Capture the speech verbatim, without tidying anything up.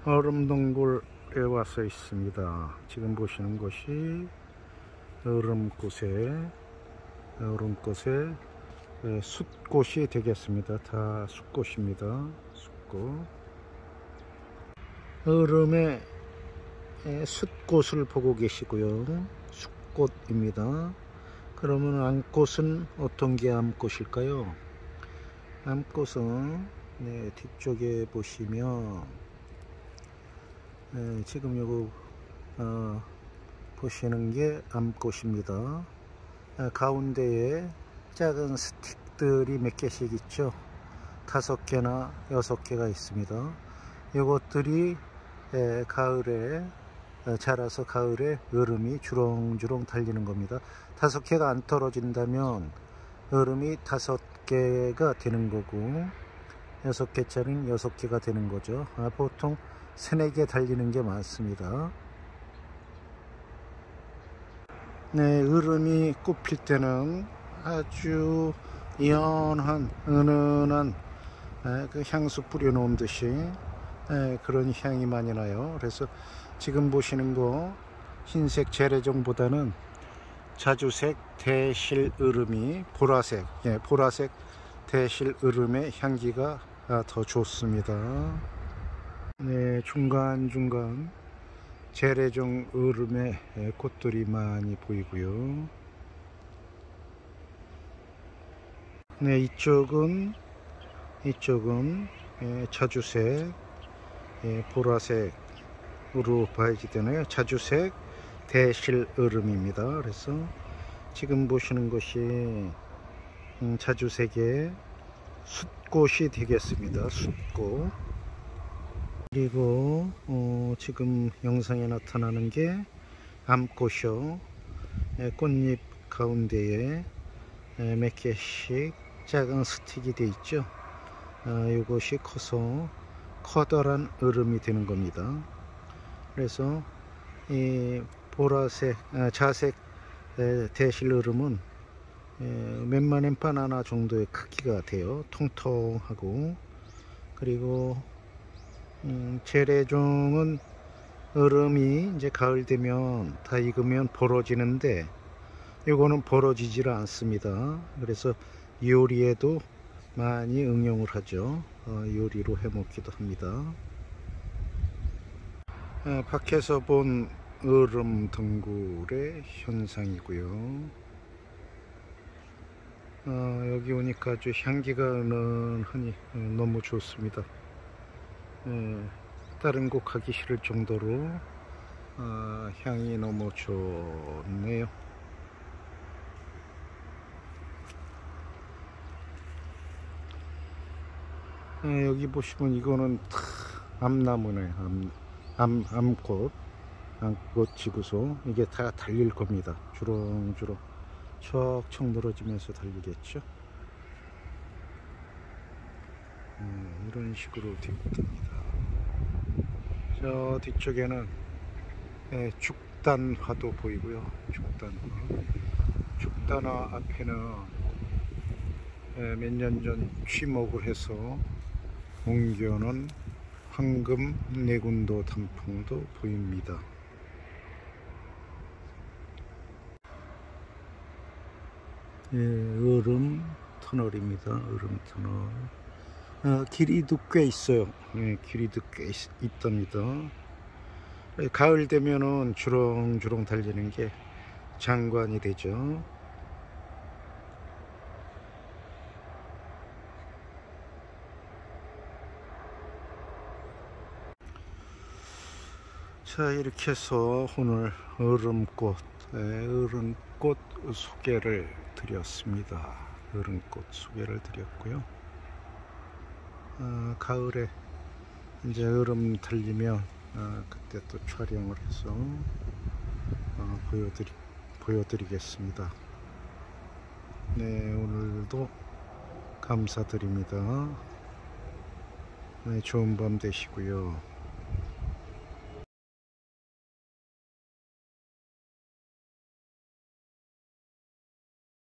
얼음동굴에 와서 있습니다. 지금 보시는 것이 얼음꽃에 얼음꽃에 숫꽃이 되겠습니다. 다 숫꽃입니다. 숫꽃. 얼음에 숫꽃을 보고 계시고요. 숫꽃입니다. 그러면 암꽃은 어떤 게 암꽃일까요? 암꽃은 네, 뒤쪽에 보시면 네, 지금 요거 어, 보시는 게 암꽃입니다. 아, 가운데에 작은 스틱들이 몇 개씩 있죠. 다섯 개나 여섯 개가 있습니다. 이것들이 에, 가을에 에, 자라서 가을에 얼음이 주렁주렁 달리는 겁니다. 다섯 개가 안 떨어진다면 얼음이 다섯 개가 되는 거고, 여섯 개짜리는 여섯 개가 되는 거죠. 아, 보통 세네 개 달리는 게 많습니다. 네, 얼음이 꽃필 때는 아주 연한 은은한 에, 그 향수 뿌려 놓은 듯이 에, 그런 향이 많이 나요. 그래서 지금 보시는 거 흰색 재래종보다는 자주색 대실 얼음이 보라색, 예, 보라색 대실 얼음의 향기가 아, 더 좋습니다. 네, 중간중간 재래종 얼음의 꽃들이 많이 보이고요. 네, 이쪽은 이쪽은 예, 자주색, 예, 보라색으로 봐야지 되나요? 자주색 대실 얼음입니다. 그래서 지금 보시는 것이 음, 자주색의 숫꽃이 되겠습니다. 숫꽃. 그리고 어, 지금 영상에 나타나는 게 암꽃이요. 예, 꽃잎 가운데에 예, 몇 개씩 작은 스틱이 되어 있죠. 아, 이것이 커서 커다란 얼음이 되는 겁니다. 그래서 이 보라색, 아, 자색 에, 대실 얼음은 에, 웬만한 바나나 정도의 크기가 돼요. 통통하고. 그리고 음, 재래종은 얼음이 이제 가을 되면 다 익으면 벌어지는데, 이거는 벌어지질 않습니다. 그래서 요리에도 많이 응용을 하죠. 어, 요리로 해 먹기도 합니다. 아, 밖에서 본 얼음 동굴의 현상이고요. 어, 여기 오니까 아주 향기가 은은하니 어, 너무 좋습니다. 예, 다른 곳 가기 싫을 정도로 어, 향이 너무 좋네요. 예, 여기 보시면 이거는 암나무네. 암, 암, 암꽃 암꽃 지구소. 이게 다 달릴 겁니다. 주렁주렁 척척 늘어지면서 달리겠죠. 음, 이런 식으로 됩니다. 저 뒤쪽에는 예, 죽단화도 보이고요. 죽단화. 죽단화 앞에는 예, 몇 년 전 취목을 해서 옮겨놓은 황금 내군도 단풍도 보입니다. 예, 얼음 터널입니다. 얼음 터널. 어, 길이도 꽤 있어요. 예, 길이도 꽤 있, 있답니다. 예, 가을 되면은 주렁주렁 달리는 게 장관이 되죠. 자, 이렇게 해서 오늘 얼음꽃, 예, 얼음꽃 소개를 드렸습니다. 얼음꽃 소개를 드렸고요. 어, 가을에 이제 얼음 달리면 어, 그때 또 촬영을 해서 어, 보여드리, 보여드리겠습니다. 네, 오늘도 감사드립니다. 네, 좋은 밤 되시고요.